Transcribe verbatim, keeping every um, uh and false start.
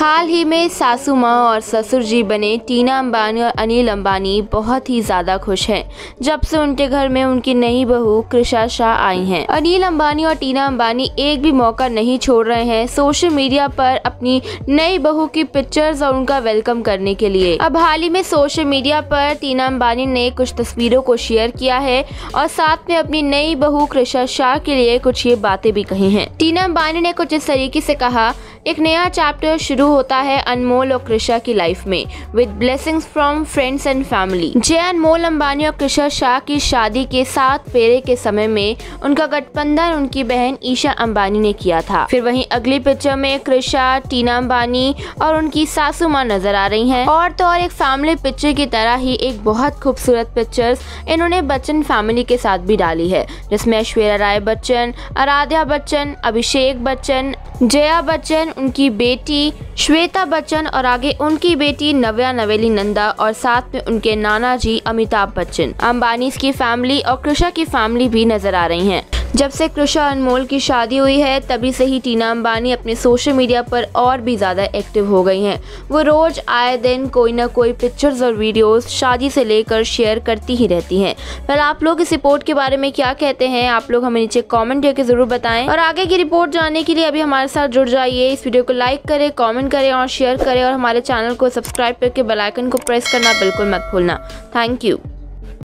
हाल ही में सासू माँ और ससुर जी बने टीना अंबानी और अनिल अंबानी बहुत ही ज्यादा खुश हैं जब से उनके घर में उनकी नई बहू कृषा शाह आई हैं। अनिल अंबानी और टीना अंबानी एक भी मौका नहीं छोड़ रहे हैं सोशल मीडिया पर अपनी नई बहू की पिक्चर्स और उनका वेलकम करने के लिए। अब हाल ही में सोशल मीडिया पर टीना अंबानी ने कुछ तस्वीरों को शेयर किया है और साथ में अपनी नई बहू कृषा शाह के लिए कुछ ये बातें भी कही हैं। टीना अंबानी ने कुछ इस तरीके से कहा, एक नया चैप्टर शुरू होता है अनमोल और कृषा की लाइफ में with blessings from friends and family. Jai Anmol Ambani और कृषा शाह की शादी के साथ फेरे के समय में उनका गठबंधन उनकी बहन ईशा अंबानी ने किया था। फिर वहीं अगली पिक्चर में कृषा, टीना अंबानी और उनकी सासू माँ नजर आ रही हैं। और तो और एक फैमिली पिक्चर की तरह ही एक बहुत खूबसूरत पिक्चर्स इन्होंने बच्चन फैमिली के साथ भी डाली है, जिसमें ऐश्वर्या राय बच्चन, आराध्या बच्चन, अभिषेक बच्चन, जया बच्चन, उनकी बेटी श्वेता बच्चन और आगे उनकी बेटी नव्या नवेली नंदा और साथ में उनके नाना जी अमिताभ बच्चन। अंबानी की फैमिली और कृषा की फैमिली भी नजर आ रही हैं। जब से कृषा अनमोल की शादी हुई है तभी से ही टीना अंबानी अपने सोशल मीडिया पर और भी ज़्यादा एक्टिव हो गई हैं। वो रोज आए दिन कोई ना कोई पिक्चर्स और वीडियोस शादी से लेकर शेयर करती ही रहती हैं। पर आप लोग इस रिपोर्ट के बारे में क्या कहते हैं, आप लोग हमें नीचे कमेंट करके ज़रूर बताएं। और आगे की रिपोर्ट जानने के लिए अभी हमारे साथ जुड़ जाइए। इस वीडियो को लाइक करें, कॉमेंट करें और शेयर करें और हमारे चैनल को सब्सक्राइब करके बेल आइकन को प्रेस करना बिल्कुल मत भूलना। Thank you.